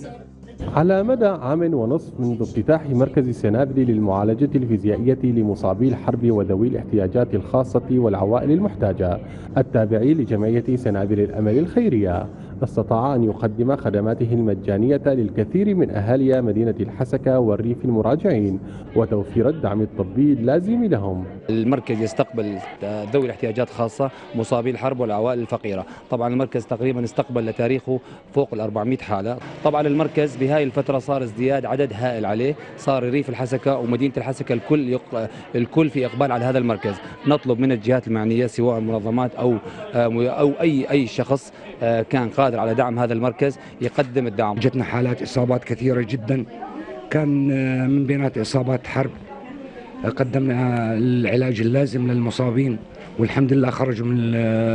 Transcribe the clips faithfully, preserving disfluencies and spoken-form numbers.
على مدى عام ونصف منذ افتتاح مركز السنابل للمعالجة الفيزيائية لمصابي الحرب وذوي الاحتياجات الخاصة والعوائل المحتاجة التابع لجمعية سنابل الأمل الخيرية، استطاع أن يقدم خدماته المجانية للكثير من أهالي مدينة الحسكة والريف المراجعين وتوفير الدعم الطبي اللازم لهم. المركز يستقبل ذوي الاحتياجات خاصة مصابي الحرب والعوائل الفقيرة. طبعا المركز تقريبا استقبل لتاريخه فوق ال أربعمئة حالة. طبعا المركز بهاي الفترة صار ازدياد عدد هائل عليه، صار ريف الحسكة ومدينة الحسكة الكل يق... الكل في إقبال على هذا المركز. نطلب من الجهات المعنية سواء المنظمات أو أو أي أي شخص كان قادر على دعم هذا المركز يقدم الدعم. جتنا حالات إصابات كثيرة جدا، كان من بينات إصابات حرب، قدمنا العلاج اللازم للمصابين والحمد لله خرجوا من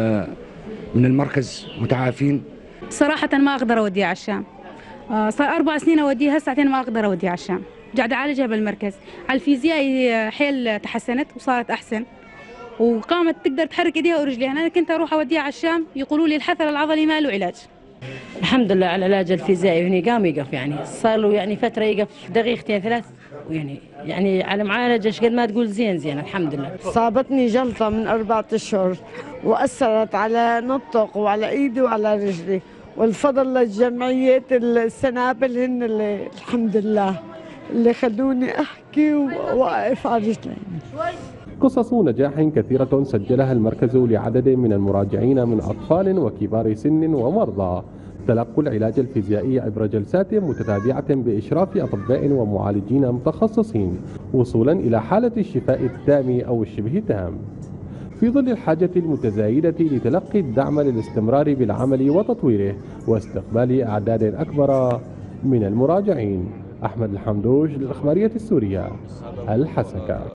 من المركز متعافين. صراحة ما أقدر أوديها على الشام، صار أربع سنين أوديها، ساعتين ما أقدر أوديها على الشام، قاعدة أعالجها بالمركز. على الفيزياء حيل تحسنت وصارت أحسن وقامت تقدر تحرك إيديها ورجليها. أنا كنت أروح أوديها على الشام يقولوا لي الحثر العضلي ما له علاج. الحمد لله على العلاج الفيزيائي، هنا قام يقف، يعني صار له يعني فترة يقف دقيقتين ثلاث، ويعني يعني على معالجة ايش قد ما تقول زين زين الحمد لله. صابتني جلطة من أربعة أشهر وأثرت على نطق وعلى إيدي وعلى رجلي، والفضل للجمعية السنابل هن اللي الحمد لله اللي خلوني أحكي وأقف على رجلي. قصص نجاح كثيرة سجلها المركز لعدد من المراجعين من أطفال وكبار سن ومرضى تلقوا العلاج الفيزيائي عبر جلسات متتابعة بإشراف أطباء ومعالجين متخصصين وصولا إلى حالة الشفاء التام أو الشبه تام، في ظل الحاجة المتزايدة لتلقي الدعم للاستمرار بالعمل وتطويره واستقبال أعداد أكبر من المراجعين. أحمد الحمدوش للإخبارية السورية، الحسكة.